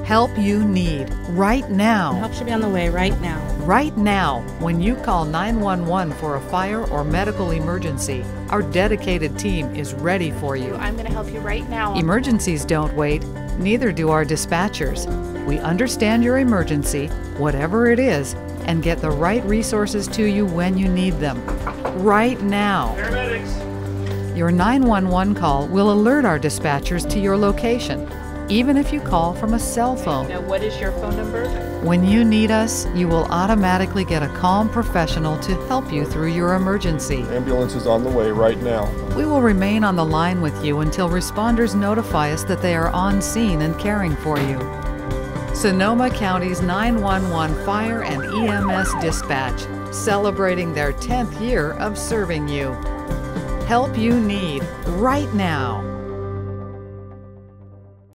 Help you need right now. Help should be on the way right now. Right now, when you call 911 for a fire or medical emergency, our dedicated team is ready for you. I'm going to help you right now. Emergencies don't wait, neither do our dispatchers. We understand your emergency, whatever it is, and get the right resources to you when you need them. Right now. Paramedics! Your 911 call will alert our dispatchers to your location, even if you call from a cell phone. Now, what is your phone number? When you need us, you will automatically get a calm professional to help you through your emergency. Ambulance is on the way right now. We will remain on the line with you until responders notify us that they are on scene and caring for you. Sonoma County's 911 Fire and EMS Dispatch, celebrating their 10th year of serving you. Help you need right now.